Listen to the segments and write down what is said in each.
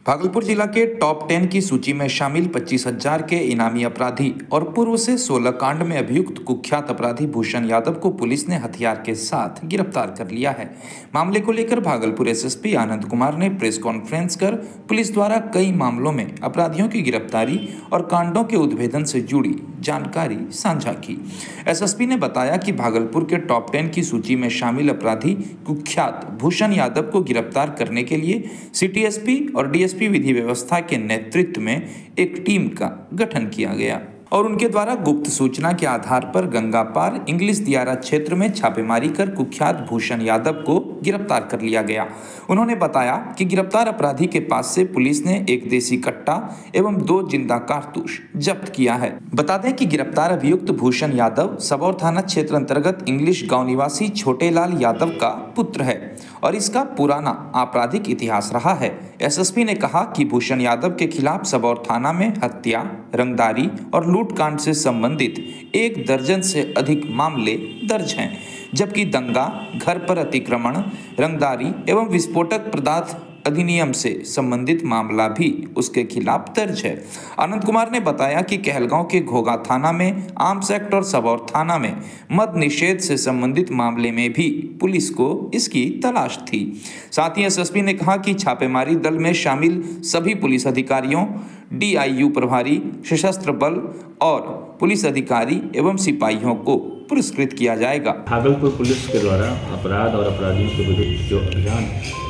भागलपुर जिला के टॉप 10 की सूची में शामिल 25,000 के इनामी अपराधी और पूर्व से 16 कांड में अभियुक्त कुख्यात अपराधी भूषण यादव को पुलिस ने हथियार के साथ गिरफ्तार कर लिया है। मामले को लेकर भागलपुर एसएसपी आनंद कुमार ने प्रेस कॉन्फ्रेंस कर पुलिस द्वारा कई मामलों में अपराधियों की गिरफ्तारी और कांडों के उद्भेदन से जुड़ी जानकारी साझा की। एसएसपी ने बताया कि भागलपुर के टॉप 10 की सूची में शामिल अपराधी कुख्यात भूषण यादव को गिरफ्तार करने के लिए सिटी एसपी और डीएसपी विधि व्यवस्था के नेतृत्व में एक टीम का गठन किया गया और उनके द्वारा गुप्त सूचना के आधार पर गंगा पार इंग्लिश दियारा क्षेत्र में छापेमारी कर कुख्यात भूषण यादव को गिरफ्तार कर लिया गया। उन्होंने बताया कि गिरफ्तार अपराधी के पास से पुलिस ने एक देसी कट्टा एवं 2 जिंदा कारतूस जब्त किया है। बता दें कि गिरफ्तार अभियुक्त भूषण यादव सबौर थाना क्षेत्र अंतर्गत इंग्लिश गांव निवासी छोटे लाल यादव का पुत्र है और इसका पुराना आपराधिक इतिहास रहा है। एसएसपी ने कहा कि भूषण यादव के खिलाफ सबौर थाना में हत्या, रंगदारी और लूटकांड से संबंधित 1 दर्जन से अधिक मामले दर्ज हैं, जबकि दंगा, घर पर अतिक्रमण, रंगदारी एवं विस्फोटक पदार्थ अधिनियम से संबंधित मामला भी उसके खिलाफ दर्ज है। आनंद कुमार ने बताया कि कहलगांव के घोगा थाना में आर्म्स एक्ट और सबौर थाना में मद निषेध से संबंधित मामले में भी पुलिस को इसकी तलाश थी। साथ ही एसएसपी ने कहा कि छापेमारी दल में शामिल सभी पुलिस अधिकारियों, डीआईयू प्रभारी, सशस्त्र बल और पुलिस अधिकारी एवं सिपाहियों को पुरस्कृत किया जाएगा। भागलपुर पुलिस के द्वारा अपराध और अपराधियों के विरुद्ध जो अभियान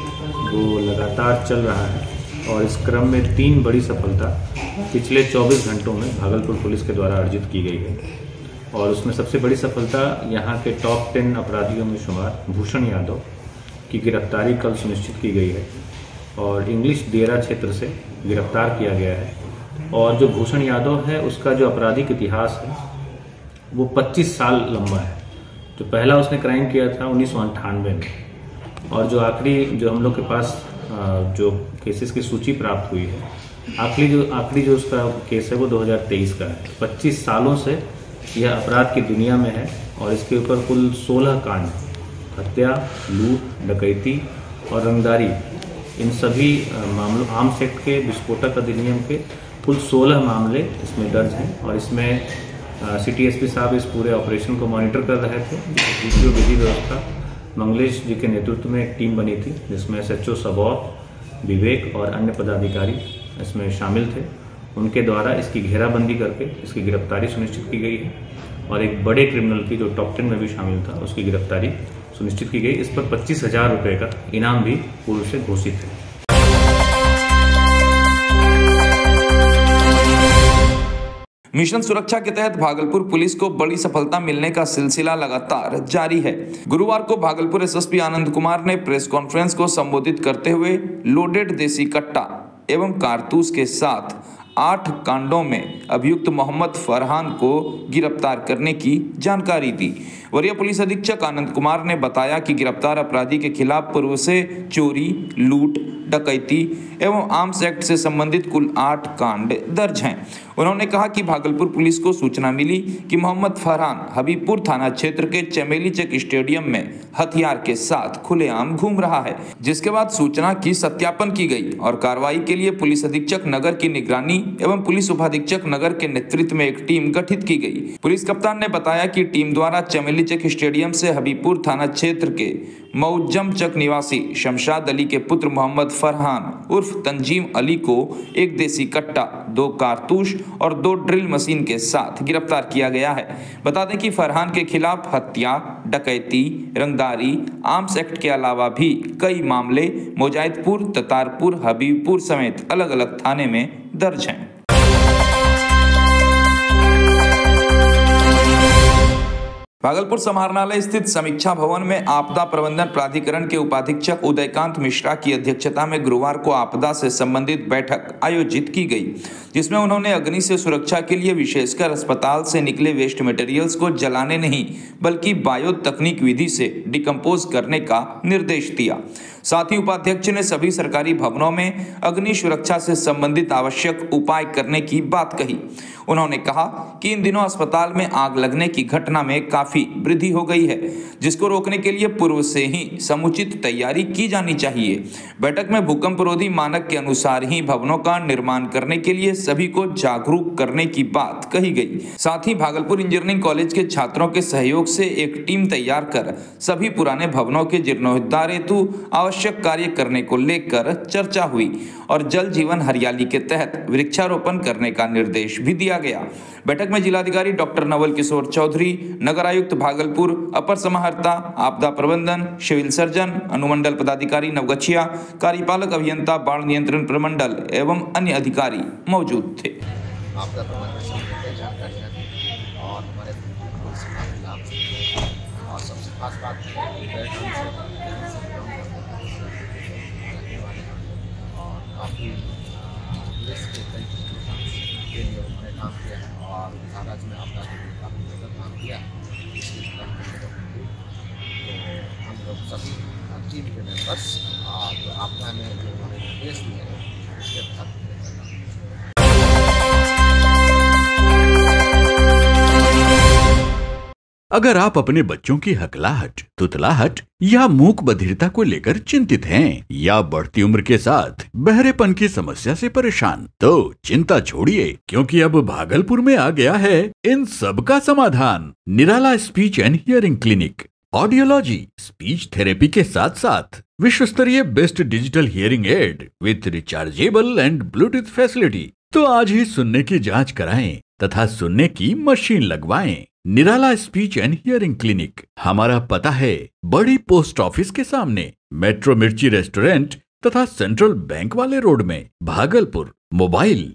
वो लगातार चल रहा है और इस क्रम में 3 बड़ी सफलता पिछले 24 घंटों में भागलपुर पुलिस के द्वारा अर्जित की गई है और उसमें सबसे बड़ी सफलता यहाँ के टॉप 10 अपराधियों में शुमार भूषण यादव की गिरफ्तारी कल सुनिश्चित की गई है और इंग्लिश दियारा क्षेत्र से गिरफ्तार किया गया है। और जो भूषण यादव है उसका जो आपराधिक इतिहास है वो 25 साल लंबा है। जो पहला उसने क्राइम किया था 1998 में और जो जो हम लोग के पास जो केसेस की सूची प्राप्त हुई है, आखिरी जो उसका केस है वो 2023 का है। 25 सालों से यह अपराध की दुनिया में है और इसके ऊपर कुल 16 कांड, हत्या, लूट, डकैती और रंगदारी, इन सभी मामलों आर्म्स एक्ट के, विस्फोटक अधिनियम के कुल 16 मामले इसमें दर्ज हैं और इसमें सिटी एसपी साहब इस पूरे ऑपरेशन को मॉनिटर कर रहे थे। डीपीओ विधि व्यवस्था मंगलेश जी के नेतृत्व में एक टीम बनी थी जिसमें एसएचओ सबौर, विवेक और अन्य पदाधिकारी इसमें शामिल थे। उनके द्वारा इसकी घेराबंदी करके इसकी गिरफ्तारी सुनिश्चित की गई है और एक बड़े क्रिमिनल की जो टॉप 10 में भी शामिल था उसकी गिरफ्तारी सुनिश्चित की गई। इस पर 25,000 रुपये का इनाम भी पूर्व से घोषित है। मिशन सुरक्षा के तहत भागलपुर पुलिस को बड़ी सफलता मिलने का सिलसिला लगातार जारी है। गुरुवार को भागलपुर एसएसपी आनंद कुमार ने प्रेस कॉन्फ्रेंस को संबोधित करते हुए लोडेड देसी कट्टा एवं कारतूस के साथ 8 कांडों में अभियुक्त मोहम्मद फरहान को गिरफ्तार करने की जानकारी दी। वरीय पुलिस अधीक्षक आनंद कुमार ने बताया कि गिरफ्तार अपराधी के खिलाफ पूर्व से चोरी, लूट, डकैती एवं आर्म्स एक्ट से संबंधित कुल 8 कांड दर्ज हैं। उन्होंने कहा कि भागलपुर पुलिस को सूचना मिली कि मोहम्मद फरहान हबीबपुर थाना क्षेत्र के चमेली चक स्टेडियम में हथियार के साथ खुलेआम घूम रहा है, जिसके बाद सूचना की सत्यापन की गई और कार्रवाई के लिए पुलिस अधीक्षक नगर की निगरानी एवं पुलिस उपाधीक्षक नगर के नेतृत्व में एक टीम गठित की गई। पुलिस कप्तान ने बताया कि टीम द्वारा चमेली चक स्टेडियम से हबीबपुर थाना क्षेत्र के मौजम चक निवासी शमशाद अली के पुत्र मोहम्मद फरहान उर्फ तंजीम अली को एक देसी कट्टा, 2 कारतूस और 2 ड्रिल मशीन के साथ गिरफ्तार किया गया है। बता दें कि फरहान के खिलाफ हत्या, डकैती, रंगदारी, आर्म्स एक्ट के अलावा भी कई मामले मोजाहिदपुर, ततारपुर, हबीबपुर समेत अलग अलग थाने में दर्ज हैं। भागलपुर समाहरणालय स्थित समीक्षा भवन में आपदा प्रबंधन प्राधिकरण के उपाधीक्षक उदयकांत मिश्रा की अध्यक्षता में गुरुवार को आपदा से संबंधित बैठक आयोजित की गई, जिसमें उन्होंने अग्नि से सुरक्षा के लिए विशेषकर अस्पताल से निकले वेस्ट मटेरियल्स को जलाने नहीं बल्कि बायो तकनीक विधि से डिकम्पोज करने का निर्देश दिया। साथ ही उपाध्यक्ष ने सभी सरकारी भवनों में अग्नि सुरक्षा से संबंधित आवश्यक उपाय करने की बात कही। उन्होंने कहा कि इन दिनों अस्पताल में आग लगने की घटना में काफी वृद्धि हो गई है, जिसको रोकने के लिए पूर्व से ही समुचित तैयारी की जानी चाहिए। बैठक में भूकंप रोधी मानक के अनुसार ही भवनों का निर्माण करने के लिए सभी को जागरूक करने की बात कही गई। साथ ही भागलपुर इंजीनियरिंग कॉलेज के छात्रों के सहयोग से एक टीम तैयार कर सभी पुराने भवनों के जीर्णोद्धार हेतु आवश्यक कार्य करने को लेकर चर्चा हुई और जल जीवन हरियाली के तहत वृक्षारोपण करने का निर्देश भी दिया गया। बैठक में जिलाधिकारी डॉक्टर नवल किशोर चौधरी, नगर आयुक्त भागलपुर, अपर समाहर्ता आपदा प्रबंधन, सिविल सर्जन, अनुमंडल पदाधिकारी नवगछिया, कार्यपालक अभियंता बाढ़ नियंत्रण प्रमंडल एवं अन्य अधिकारी मौजूद थे। आपदा प्रबंधन की जानकारियाँ दी और हमारे और सबसे खास बात और काफ़ी के लिए उन्होंने काम किया है और महाराज में आपदा के लिए काफ़ी बेहतर काम किया इसके तो हम लोग सभी टीम के मेंबर्स और आपदा में जो उन्होंने निर्देश दिए हैं उसके तहत अगर आप अपने बच्चों की हकलाहट, तुतलाहट या मूक बधिरता को लेकर चिंतित हैं या बढ़ती उम्र के साथ बहरेपन की समस्या से परेशान, तो चिंता छोड़िए, क्योंकि अब भागलपुर में आ गया है इन सब का समाधान। Nirala speech and hearing clinic. Audiology, speech therapy के साथ साथ विश्व स्तरीय best digital hearing aid with rechargeable and bluetooth facility. तो आज ही सुनने की जांच कराएं तथा सुनने की मशीन लगवाएं। Nirala speech and hearing clinic. हमारा पता है बड़ी पोस्ट ऑफिस के सामने, मेट्रो मिर्ची रेस्टोरेंट तथा सेंट्रल बैंक वाले रोड में, भागलपुर। मोबाइल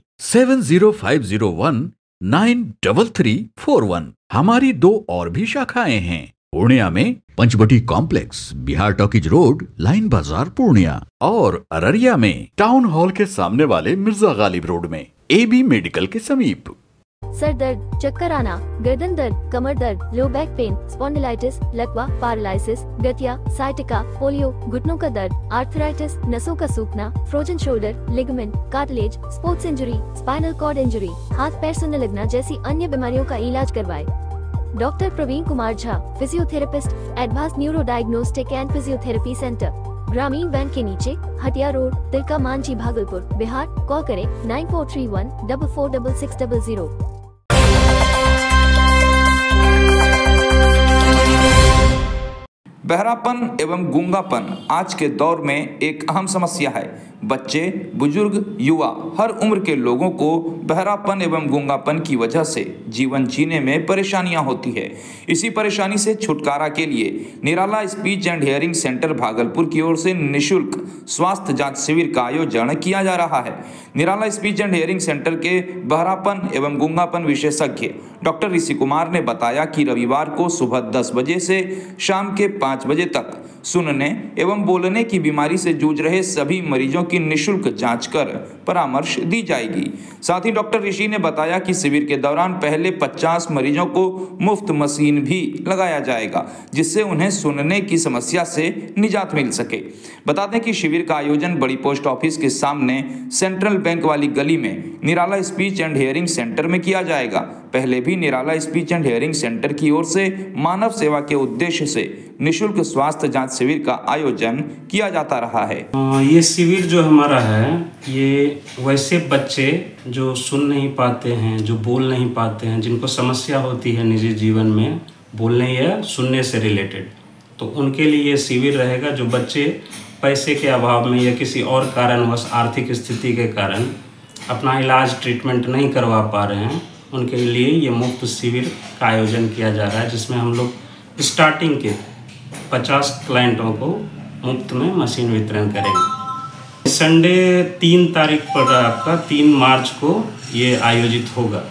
7050193341। हमारी 2 और भी शाखाएं हैं। पूर्णिया में Panchvati complex, Bihar talkies road, line Bazar, Purnia, और अररिया में टाउन हॉल के सामने वाले मिर्जा गालिब रोड में, AB मेडिकल के समीप। सर दर्द, चक्कर आना, गर्दन दर्द, कमर दर्द, लो बैक पेन, स्पॉन्डिलाइटिस, लकवा, पैरालिसिस, गठिया, साइटिका, पोलियो, घुटनों का दर्द, आर्थराइटिस, नसों का सूखना, frozen shoulder, ligament, cartilage, sports injury, spinal cord injury, हाथ पैर सुनने लगना जैसी अन्य बीमारियों का इलाज करवाए। Doctor Praveen Kumar Jha, physiotherapist, advance neuro diagnostic and physiotherapy centre, ग्रामीण बैंक के नीचे, हटिया रोड, तिलका मांझी, भागलपुर, बिहार। कॉल करें 9431446600। बहरापन एवं गूंगापन आज के दौर में एक अहम समस्या है। बच्चे, बुजुर्ग, युवा, हर उम्र के लोगों को बहरापन एवं गूंगापन की वजह से जीवन जीने में परेशानियां होती है। इसी परेशानी से छुटकारा के लिए Nirala speech and hearing centre Bhagalpur की ओर से निःशुल्क स्वास्थ्य जांच शिविर का आयोजन किया जा रहा है। Nirala speech and hearing centre के बहरापन एवं गूंगापन विशेषज्ञ डॉक्टर ऋषि कुमार ने बताया कि रविवार को सुबह 10 बजे से शाम के 5 बजे तक सुनने एवं बोलने की बीमारी से जूझ रहे सभी मरीजों की निःशुल्क जांच कर परामर्श दी जाएगी। साथ ही डॉक्टर ऋषि ने बताया कि शिविर के दौरान पहले 50 मरीजों को मुफ्त मशीन भी लगाया जाएगा, जिससे उन्हें सुनने की समस्या से निजात मिल सके। बता दें कि शिविर का आयोजन बड़ी पोस्ट ऑफिस के सामने सेंट्रल बैंक वाली गली में Nirala speech and hearing centre में किया जाएगा। पहले भी Nirala speech and hearing centre की ओर से मानव सेवा के उद्देश्य से निःशुल्क स्वास्थ्य जांच शिविर का आयोजन किया जाता रहा है। ये शिविर जो हमारा है, ये वैसे बच्चे जो सुन नहीं पाते हैं, जो बोल नहीं पाते हैं, जिनको समस्या होती है निजी जीवन में बोलने या सुनने से रिलेटेड, तो उनके लिए ये शिविर रहेगा। जो बच्चे पैसे के अभाव में या किसी और कारणवश आर्थिक स्थिति के कारण अपना इलाज ट्रीटमेंट नहीं करवा पा रहे हैं, उनके लिए ये मुफ्त शिविर का आयोजन किया जा रहा है, जिसमें हम लोग स्टार्टिंग के 50 क्लाइंटों को मुफ्त में मशीन वितरण करेंगे। संडे 3 तारीख पर आपका 3 मार्च को ये आयोजित होगा,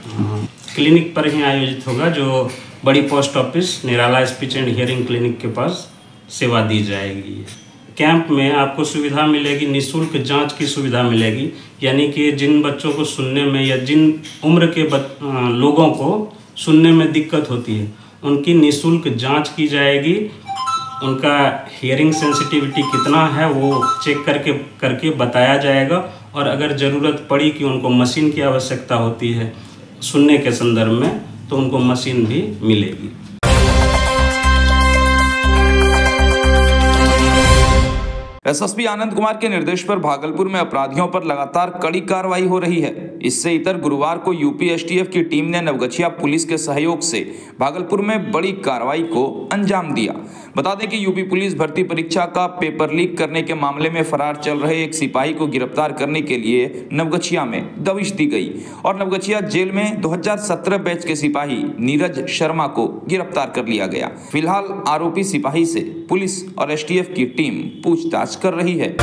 क्लिनिक पर ही आयोजित होगा, जो बड़ी post office Nirala speech and hearing clinic के पास सेवा दी जाएगी। कैंप में आपको सुविधा मिलेगी, निःशुल्क जांच की सुविधा मिलेगी, यानी कि जिन बच्चों को सुनने में या जिन उम्र के लोगों को सुनने में दिक्कत होती है, उनकी निःशुल्क जांच की जाएगी उनका हियरिंग सेंसिटिविटी कितना है वो चेक करके बताया जाएगा। और अगर ज़रूरत पड़ी कि उनको मशीन की आवश्यकता होती है सुनने के संदर्भ में, तो उनको मशीन भी मिलेगी। एसएसपी आनंद कुमार के निर्देश पर भागलपुर में अपराधियों पर लगातार कड़ी कार्रवाई हो रही है। इससे इतर गुरुवार को यूपी एसटीएफ की टीम ने नवगछिया पुलिस के सहयोग से भागलपुर में बड़ी कार्रवाई को अंजाम दिया। बता दें कि यूपी पुलिस भर्ती परीक्षा का पेपर लीक करने के मामले में फरार चल रहे एक सिपाही को गिरफ्तार करने के लिए नवगछिया में दबिश दी गई और नवगछिया जेल में 2017 बैच के सिपाही नीरज शर्मा को गिरफ्तार कर लिया गया। फिलहाल आरोपी सिपाही से पुलिस और एसटीएफ की टीम पूछताछ कर रही है।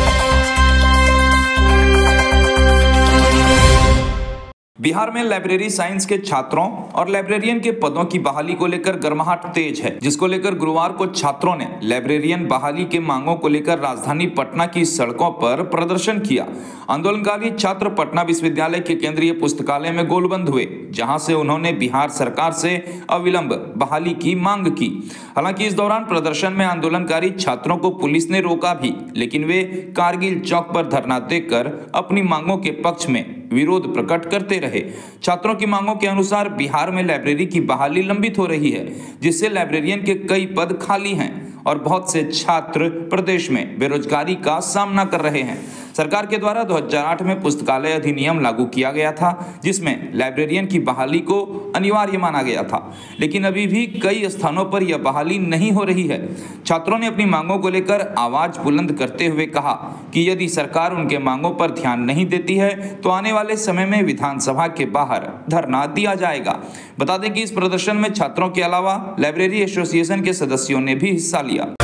बिहार में लाइब्रेरी साइंस के छात्रों और लाइब्रेरियन के पदों की बहाली को लेकर गर्माहट तेज है, जिसको लेकर गुरुवार को छात्रों ने लाइब्रेरियन बहाली के मांगों को लेकर राजधानी पटना की सड़कों पर प्रदर्शन किया। आंदोलनकारी छात्र पटना विश्वविद्यालय के केंद्रीय पुस्तकालय में गोलबंद हुए, जहां से उन्होंने बिहार सरकार से अविलंब बहाली की मांग की। हालांकि इस दौरान प्रदर्शन में आंदोलनकारी छात्रों को पुलिस ने रोका भी, लेकिन वे कारगिल चौक पर धरना देकर अपनी मांगों के पक्ष में विरोध प्रकट करते रहे। छात्रों की मांगों के अनुसार बिहार में लाइब्रेरी की बहाली लंबित हो रही है, जिससे लाइब्रेरियन के कई पद खाली हैं और बहुत से छात्र प्रदेश में बेरोजगारी का सामना कर रहे हैं। सरकार के द्वारा 2008 में पुस्तकालय अधिनियम लागू किया गया था, जिसमें लाइब्रेरियन की बहाली को अनिवार्य माना गया था, लेकिन अभी भी कई स्थानों पर यह बहाली नहीं हो रही है। छात्रों ने अपनी मांगों को लेकर आवाज बुलंद करते हुए कहा कि यदि सरकार उनके मांगों पर ध्यान नहीं देती है तो आने वाले समय में विधानसभा के बाहर धरना दिया जाएगा। बता दें कि इस प्रदर्शन में छात्रों के अलावा लाइब्रेरी एसोसिएशन के सदस्यों ने भी हिस्सा लिया।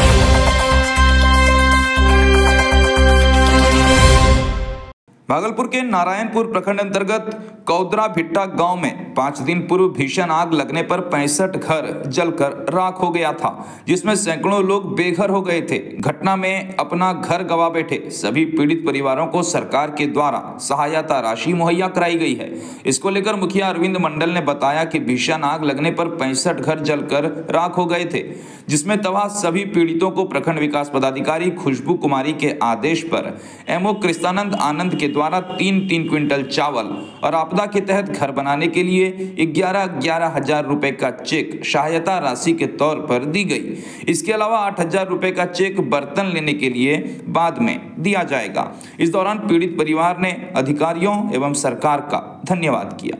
भागलपुर के नारायणपुर प्रखंड अंतर्गत कौदरा भिट्टा गांव में 5 दिन पूर्व भीषण आग लगने पर 65 घर जलकर राख हो गया था, जिसमें सैकड़ों लोग बेघर हो गए थे। घटना में अपना घर गंवा बैठे सभी पीड़ित परिवारों को सरकार के द्वारा सहायता राशि मुहैया कराई गई है। इसको लेकर मुखिया अरविंद मंडल ने बताया कि भीषण आग लगने पर 65 घर जलकर राख हो गए थे, जिसमें तबाह सभी पीड़ितों को प्रखंड विकास पदाधिकारी खुशबू कुमारी के आदेश पर एमओ कृष्णानंद आनंद के द्वारा 3-3 क्विंटल चावल और आपदा के तहत घर बनाने के लिए 11,11 हजार रुपए का चेक सहायता राशि के तौर पर दी गई। इसके अलावा 8,000 रुपए का चेक बर्तन लेने के लिए बाद में दिया जाएगा। इस दौरान पीड़ित परिवार ने अधिकारियों एवं सरकार का धन्यवाद किया।